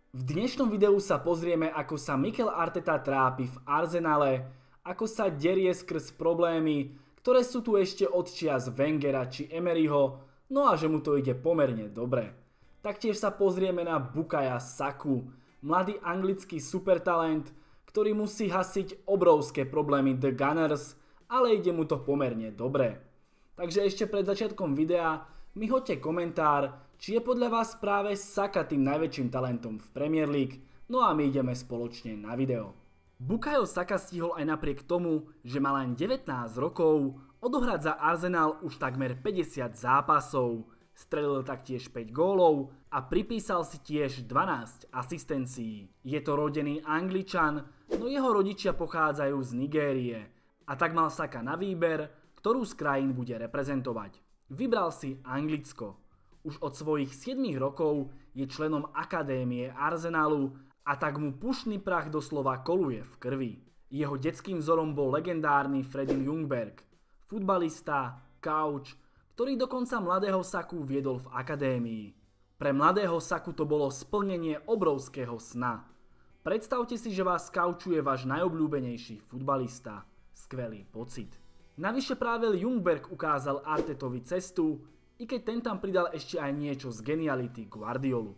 V dnešnom videu sa pozrieme, ako sa Mikel Arteta trápi v Arsenale, ako sa derie skrz problémy, ktoré sú tu ešte od čias Wengera či Emeryho, no a že mu to ide pomerne dobre. Taktiež sa pozrieme na Bukaya Saku, mladý anglický supertalent, ktorý musí hasiť obrovské problémy The Gunners, ale ide mu to pomerne dobre. Takže ešte pred začiatkom videa mi hoďte komentár, či je podľa vás práve Saka tým najväčším talentom v Premier League, no a my ideme spoločne na video. Bukayo Saka stihol aj napriek tomu, že mal len 19 rokov, odohrať za Arsenal už takmer 50 zápasov, strelil taktiež 5 gólov a pripísal si tiež 12 asistencií. Je to rodený Angličan, no jeho rodičia pochádzajú z Nigérie a tak mal Saka na výber, ktorú z krajín bude reprezentovať. Vybral si Anglicko. Už od svojich 7 rokov je členom akadémie Arsenalu a tak mu pušný prach doslova koluje v krvi. Jeho detským vzorom bol legendárny Freddie Ljungberg, futbalista, kauč, ktorý dokonca mladého Saku viedol v akadémii. Pre mladého Saku to bolo splnenie obrovského sna. Predstavte si, že vás kaučuje váš najobľúbenejší futbalista. Skvelý pocit. Navyše práve Ljungberg ukázal Artetovi cestu, i keď ten tam pridal ešte aj niečo z geniality Guardiolu.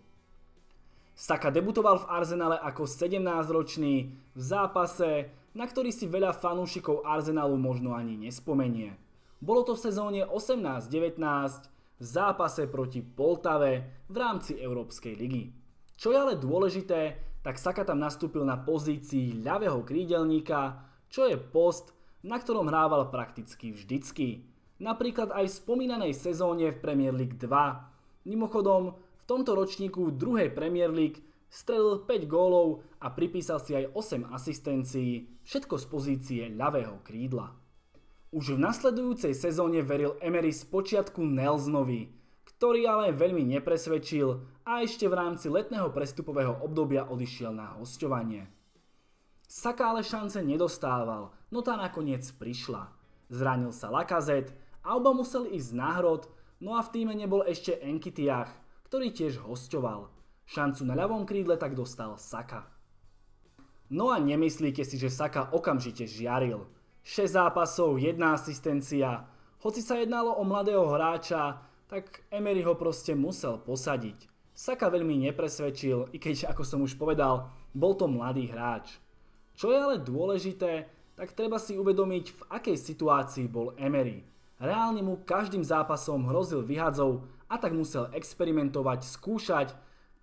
Saka debutoval v Arsenale ako 17-ročný v zápase, na ktorý si veľa fanúšikov Arsenalu možno ani nespomenie. Bolo to v sezóne 18-19 v zápase proti Poltave v rámci Európskej ligy. Čo je ale dôležité, tak Saka tam nastúpil na pozícii ľavého krídelníka, čo je post, na ktorom hrával prakticky vždycky. Napríklad aj v spomínanej sezóne v Premier League 2. Mimochodom, v tomto ročníku druhej Premier League strelil 5 gólov a pripísal si aj 8 asistencií, všetko z pozície ľavého krídla. Už v nasledujúcej sezóne veril Emery spočiatku Nelsonovi, ktorý ale veľmi nepresvedčil a ešte v rámci letného prestupového obdobia odišiel na hosťovanie. Saka ale šance nedostával, no tá nakoniec prišla. Zranil sa Lacazette a oba museli ísť na hrot, no a v týme nebol ešte Nketiah, ktorý tiež hosťoval. Šancu na ľavom krídle tak dostal Saka. No a nemyslíte si, že Saka okamžite žiaril. 6 zápasov, 1 asistencia. Hoci sa jednalo o mladého hráča, tak Emery ho proste musel posadiť. Saka veľmi nepresvedčil, i keď, ako som už povedal, bol to mladý hráč. Čo je ale dôležité, tak treba si uvedomiť, v akej situácii bol Emery. Reálne mu každým zápasom hrozil vyhadzov a tak musel experimentovať, skúšať,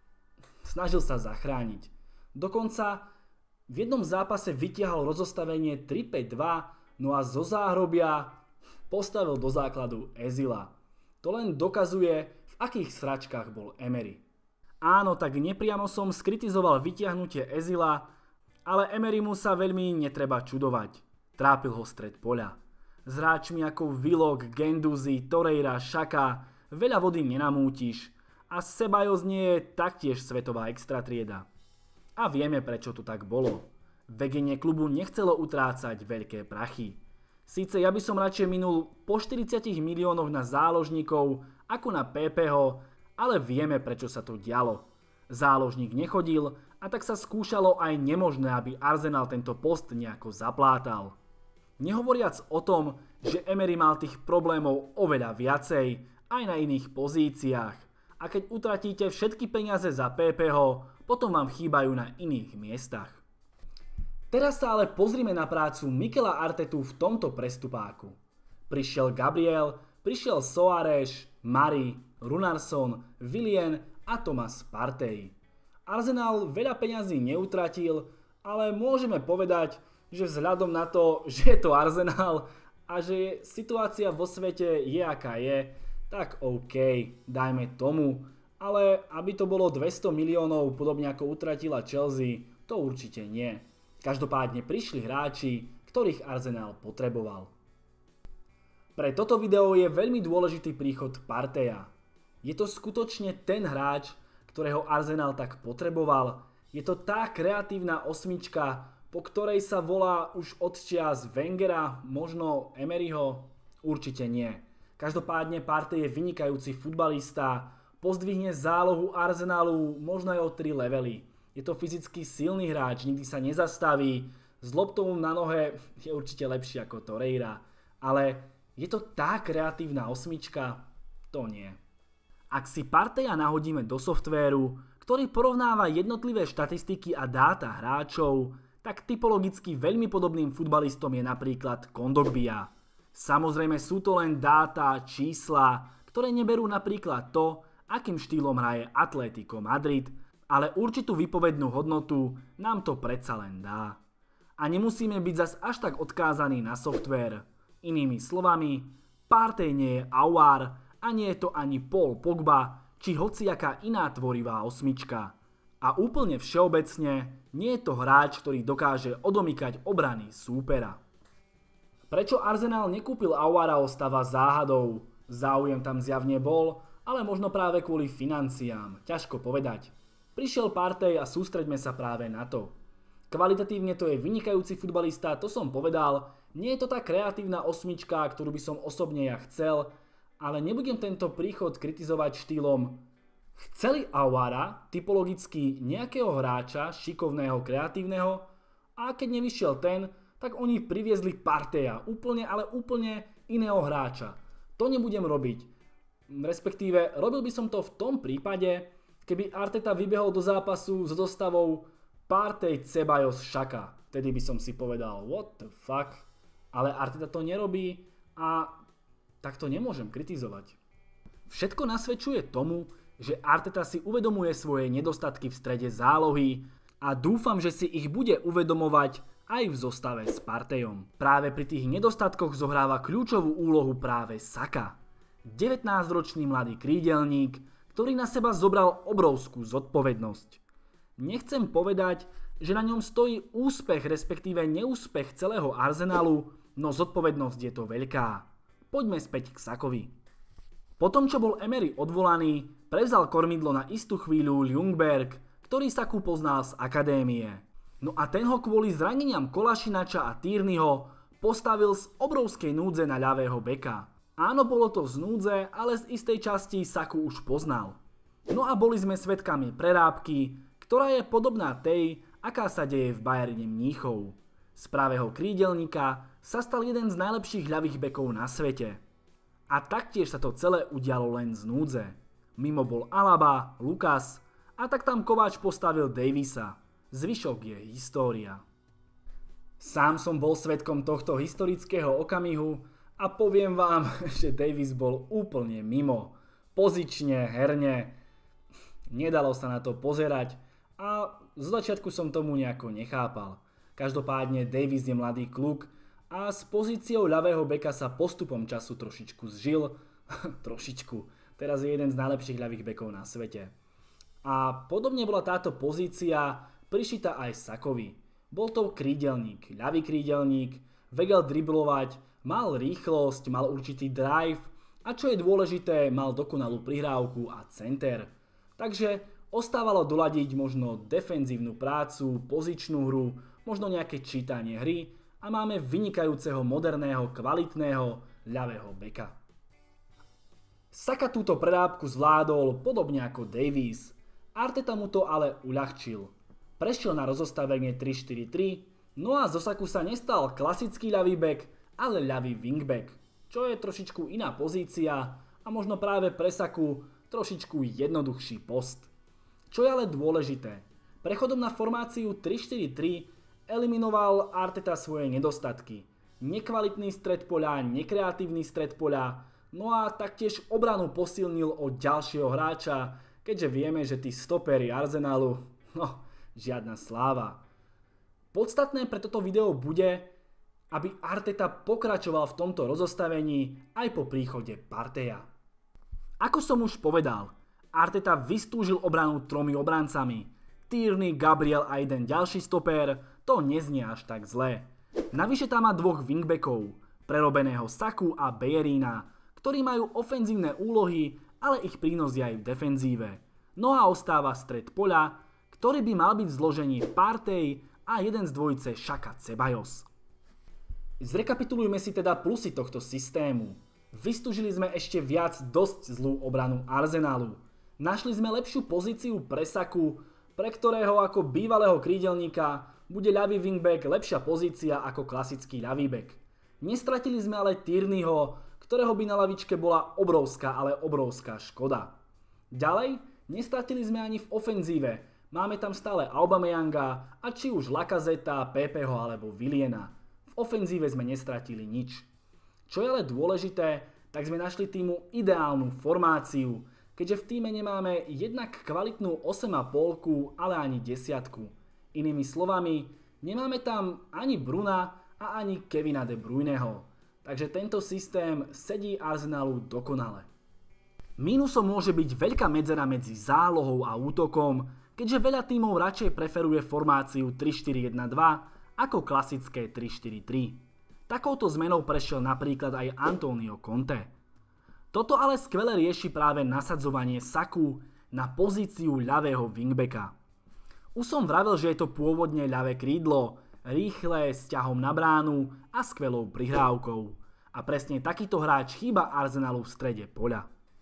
snažil sa zachrániť. Dokonca v jednom zápase vytiahol rozostavenie 3-5-2, no a zo záhrobia postavil do základu Ezila. To len dokazuje, v akých sračkách bol Emery. Áno, tak nepriamo som skritizoval vytiahnutie Ezila, ale Emerymu sa veľmi netreba čudovať. Trápil ho stred poľa. S hráčmi ako Willock, Guendouzi, Torreira, Xhaka veľa vody nenamútiš a Ceballos nie je taktiež svetová extratrieda. A vieme, prečo to tak bolo. Vedenie klubu nechcelo utrácať veľké prachy. Síce ja by som radšej minul po 40 miliónoch na záložníkov ako na PPho, ale vieme, prečo sa to dialo. Záložník nechodil a tak sa skúšalo aj nemožné, aby Arsenal tento post nejako zaplátal. Nehovoriac o tom, že Emery mal tých problémov oveľa viacej aj na iných pozíciách a keď utratíte všetky peniaze za PPho, potom vám chýbajú na iných miestach. Teraz sa ale pozrime na prácu Mikela Artetu v tomto prestupáku. Prišiel Gabriel, prišiel Soares, Mari, Runarsson, Willian a Thomas Partey. Arsenal veľa peňazí neutratil, ale môžeme povedať, že vzhľadom na to, že je to Arsenal a že situácia vo svete je aká je, tak OK, dajme tomu, ale aby to bolo 200 miliónov podobne ako utratila Chelsea, to určite nie. Každopádne prišli hráči, ktorých Arsenal potreboval. Pre toto video je veľmi dôležitý príchod Parteja. Je to skutočne ten hráč, ktorého Arsenal tak potreboval. Je to tá kreatívna osmička, po ktorej sa volá už od čias Wengera, možno Emeryho? Určite nie. Každopádne Partey je vynikajúci futbalista, pozdvihne zálohu Arsenalu možno aj o 3 levely. Je to fyzicky silný hráč, nikdy sa nezastaví, s loptou na nohe je určite lepší ako Torreira, ale je to tá kreatívna osmička? To nie. Ak si Parteja nahodíme do softvéru, ktorý porovnáva jednotlivé štatistiky a dáta hráčov, tak typologicky veľmi podobným futbalistom je napríklad Kondogbia. Samozrejme sú to len dáta, čísla, ktoré neberú napríklad to, akým štýlom hraje Atlético Madrid, ale určitú výpovednú hodnotu nám to predsa len dá. A nemusíme byť zas až tak odkázaní na softvér. Inými slovami, Partey nie je Aouar a nie je to ani Paul Pogba, či hociaká iná tvorivá osmička. A úplne všeobecne, nie je to hráč, ktorý dokáže odomykať obrany súpera. Prečo Arsenal nekúpil Aouara ostáva záhadou? Záujem tam zjavne bol, ale možno práve kvôli financiám, ťažko povedať. Prišiel Partey a sústreďme sa práve na to. Kvalitatívne to je vynikajúci futbalista, to som povedal, nie je to tá kreatívna osmička, ktorú by som osobne ja chcel, ale nebudem tento príchod kritizovať štýlom chceli Aouara, typologicky nejakého hráča, šikovného, kreatívneho, a keď nevyšiel ten, tak oni priviezli Parteja, ale úplne iného hráča. To nebudem robiť. Respektíve, robil by som to v tom prípade, keby Arteta vybehol do zápasu s zostavou Partey, Ceballos, Xhaka. Vtedy by som si povedal, what the fuck? Ale Arteta to nerobí a tak to nemôžem kritizovať. Všetko nasvedčuje tomu, že Arteta si uvedomuje svoje nedostatky v strede zálohy a dúfam, že si ich bude uvedomovať aj v zostave s Parteyom. Práve pri tých nedostatkoch zohráva kľúčovú úlohu práve Saka. 19-ročný mladý krídelník, ktorý na seba zobral obrovskú zodpovednosť. Nechcem povedať, že na ňom stojí úspech, respektíve neúspech celého Arsenalu, no zodpovednosť je to veľká. Poďme späť k Sakovi. Potom, čo bol Emery odvolaný, prevzal kormidlo na istú chvíľu Ljungberg, ktorý Saku poznal z akadémie. No a ten ho kvôli zraneniam Kolasinača a Tierneyho postavil z obrovskej núdze na ľavého beka. Áno, bolo to z núdze, ale z istej časti Saku už poznal. No a boli sme svedkami prerábky, ktorá je podobná tej, aká sa deje v Bayerne Mníchov. Z pravého krídelníka sa stal jeden z najlepších ľavých bekov na svete. A taktiež sa to celé udialo len z núdze. Mimo bol Alaba, Lucas a tak tam Kováč postavil Davisa. Zvyšok je história. Sám som bol svedkom tohto historického okamihu a poviem vám, že Davis bol úplne mimo. Pozične, herne, nedalo sa na to pozerať a z začiatku som tomu nejako nechápal. Každopádne Davis je mladý kluk a s pozíciou ľavého beka sa postupom času trošičku zžil. Trošičku. Teraz je jeden z najlepších ľavých bekov na svete. A podobne bola táto pozícia prišitá aj Sakovi. Bol to krídelník, ľavý krídelník, vedel driblovať, mal rýchlosť, mal určitý drive a čo je dôležité, mal dokonalú prihrávku a center. Takže ostávalo doladiť možno defenzívnu prácu, pozičnú hru, možno nejaké čítanie hry a máme vynikajúceho, moderného, kvalitného ľavého beka. Saka túto prerábku zvládol podobne ako Davies. Arteta mu to ale uľahčil. Prešiel na rozostavenie 3-4-3, no a zo Saku sa nestal klasický ľavý bek, ale ľavý wingback, čo je trošičku iná pozícia a možno práve pre Saku trošičku jednoduchší post. Čo je ale dôležité, prechodom na formáciu 3-4-3 eliminoval Arteta svoje nedostatky. Nekvalitný stred poľa, nekreatívny stred poľa, no a taktiež obranu posilnil od ďalšieho hráča, keďže vieme, že tí stopery Arsenalu, žiadna sláva. Podstatné pre toto video bude, aby Arteta pokračoval v tomto rozostavení aj po príchode Parteja. Ako som už povedal, Arteta vystúžil obranu 3 obrancami. Tierney, Gabriel a jeden ďalší stoper, to neznie až tak zle. Navyše tam má 2 wingbackov, prerobeného Saku a Bellerina, ktorí majú ofenzívne úlohy, ale ich prínos je aj v defenzíve. No a ostáva stred poľa, ktorý by mal byť v zložení Partey a jeden z dvojice Xhaka Ceballos. Zrekapitulujme si teda plusy tohto systému. Vystúžili sme ešte viac dosť zlú obranu Arsenalu. Našli sme lepšiu pozíciu pre Saku, pre ktorého ako bývalého krídelníka bude ľavý wingback lepšia pozícia ako klasický ľavý back. Nestratili sme ale Tierneyho, ktorého by na lavičke bola obrovská škoda. Ďalej, nestratili sme ani v ofenzíve. Máme tam stále Aubameyanga a či už Lacazetta, Pepeho alebo Williana. V ofenzíve sme nestratili nič. Čo je ale dôležité, tak sme našli týmu ideálnu formáciu, keďže v týme nemáme jednak kvalitnú 8,5, ale ani 10. Inými slovami, nemáme tam ani Bruna a ani Kevina De Bruyneho. Takže tento systém sedí Arsenalu dokonale. Mínusom môže byť veľká medzera medzi zálohou a útokom, keďže veľa tímov radšej preferuje formáciu 3-4-1-2 ako klasické 3-4-3. Takouto zmenou prešiel napríklad aj Antonio Conte. Toto ale skvele rieši práve nasadzovanie Saku na pozíciu ľavého wingbacka. Už som vravel, že je to pôvodne ľavé krídlo, rýchle, s ťahom na bránu a skvelou prihrávkou. A presne takýto hráč chýba Arsenalu v strede poľa.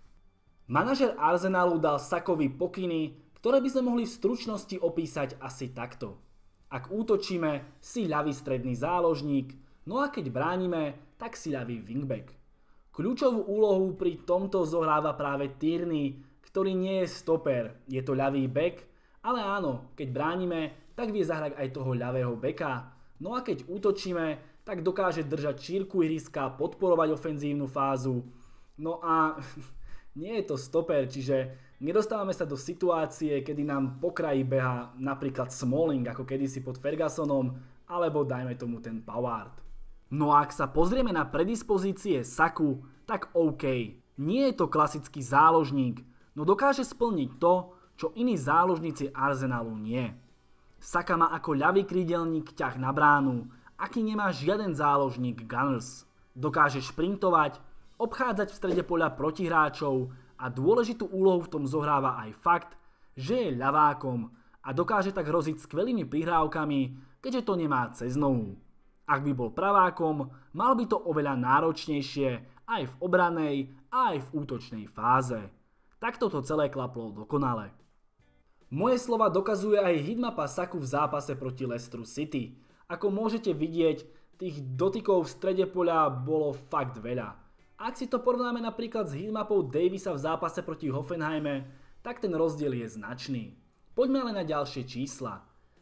Manažer Arsenalu dal Sakovi pokyny, ktoré by sme mohli v stručnosti opísať asi takto. Ak útočíme, si ľavý stredný záložník, no a keď bránime, tak si ľavý wingback. Kľúčovú úlohu pri tomto zohráva práve Tierney, ktorý nie je stoper, je to ľavý back, ale áno, keď bránime, tak vie zahrať aj toho ľavého backa, no a keď útočíme, tak dokáže držať šírku ihriska, podporovať ofenzívnu fázu, no a nie je to stoper, čiže nedostávame sa do situácie, kedy nám po kraji beha napríklad Smalling, ako kedysi pod Fergusonom, alebo dajme tomu ten Pavard. No a ak sa pozrieme na predispozície Saku, tak OK, nie je to klasický záložník, no dokáže splniť to, čo iní záložníci Arsenalu nie. Saka má ako ľavý krídelník ťah na bránu, aký nemá žiaden záložník Gunners. Dokáže šprintovať, obchádzať v strede poľa protihráčov a dôležitú úlohu v tom zohráva aj fakt, že je ľavákom a dokáže tak hroziť skvelými prihrávkami, keďže to nemá cez nohu. Ak by bol pravákom, mal by to oveľa náročnejšie aj v obranej a aj v útočnej fáze. Takto to celé klaplo dokonale. Moje slova dokazuje aj hitmapa Saku v zápase proti Leicesteru City. Ako môžete vidieť, tých dotykov v strede poľa bolo fakt veľa. Ak si to porovnáme napríklad s hitmapou Davisa v zápase proti Hoffenheime, tak ten rozdiel je značný. Poďme ale na ďalšie čísla.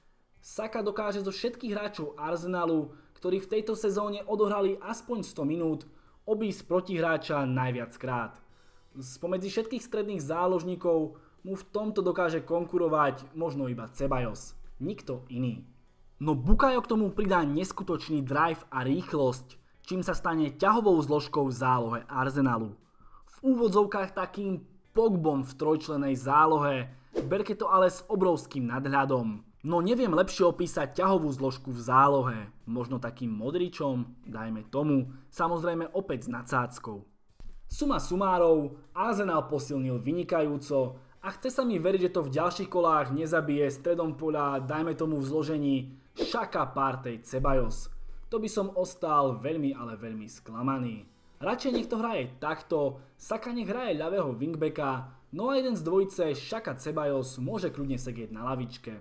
Saka dokáže zo všetkých hráčov Arsenalu, ktorí v tejto sezóne odohrali aspoň 100 minút, obísť protihráča najviackrát. Spomedzi všetkých stredných záložníkov mu v tomto dokáže konkurovať možno iba Ceballos, nikto iný. No Bukayo k tomu pridá neskutočný drive a rýchlosť, čím sa stane ťahovou zložkou v zálohe Arsenalu. V úvodzovkách takým Pogbom v trojčlenej zálohe, berke to ale s obrovským nadhľadom. No neviem lepšie opísať ťahovú zložku v zálohe, možno takým Modričom, dajme tomu, samozrejme opäť s nadsázkou. Suma sumárov, Arsenal posilnil vynikajúco a chce sa mi veriť, že to v ďalších kolách nezabije stredom poľa, dajme tomu v zložení Xhaka, Partey, Ceballos. To by som ostal veľmi, ale veľmi sklamaný. Radšej nech to hraje takto, Saka nech hraje ľavého wingbacka, no a jeden z dvojice Xhaka Ceballos môže kľudne sedieť na lavičke.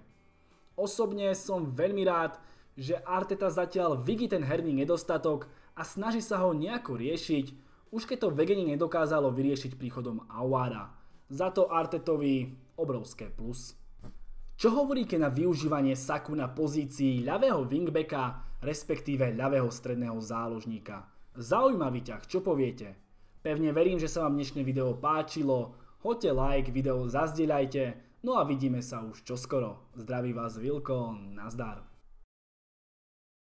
Osobne som veľmi rád, že Arteta zatiaľ vidí ten herný nedostatok a snaží sa ho nejako riešiť, už keď to vedenie nedokázalo vyriešiť príchodom Aouara. Za to Artetovi obrovské plus. Čo hovoríte na využívanie Saku na pozícii ľavého wingbacka, respektíve ľavého stredného záložníka? Zaujímavý ťah, čo poviete? Pevne verím, že sa vám dnešné video páčilo, hoďte like, video zazdieľajte, no a vidíme sa už čoskoro. Zdraví vás Vilko, nazdar.